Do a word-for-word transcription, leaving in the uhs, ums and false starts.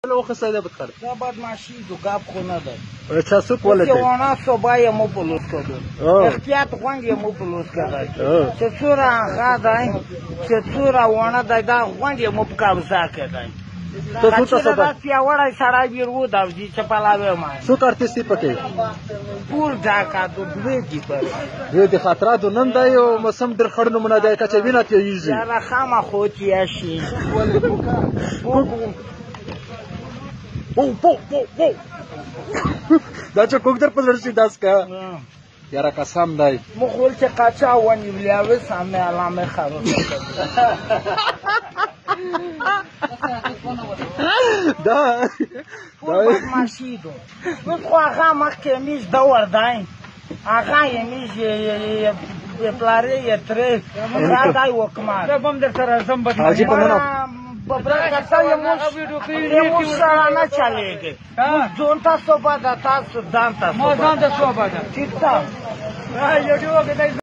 وخصه ده بتخر دا بدمعشی دو گپ خو نه ده چا سوق ولته وانا صبح یې مو پلوس کړو احتیاط غونډ یې مو پلوس کړای چې څورا غادای چې څورا ونه دا غونډ یې مو په قبضه کړای ته څه څه دا پیاوړی سړی بیرو دا چې پلاوي ما څو کارتستی پکې ټول ډاکا د دوی دي په دوی د خاطراتو نن دی او موسم در خړ نمونه دی کچې وینه تیږي دا خامہ خو تي شي پو پو پو پو دا چې کوک در په لرسي داس کا یاره قسم دی مخول چې قاچا ونی ولیاوي سامنے علامه خارو دا دا ماشي دو نو خو هغه مخکې میز دا وردای هغه یې میز یې پلارې یې ترې دا دای وکما دا بم در سره زم بد حاجی په نن ببرا کرتا یې مو مو سره نه چلےږي ځون تاسو باندې تاسو ځان تاسو ما ځان تاسو باندې ٹھیک تا یو دیو کې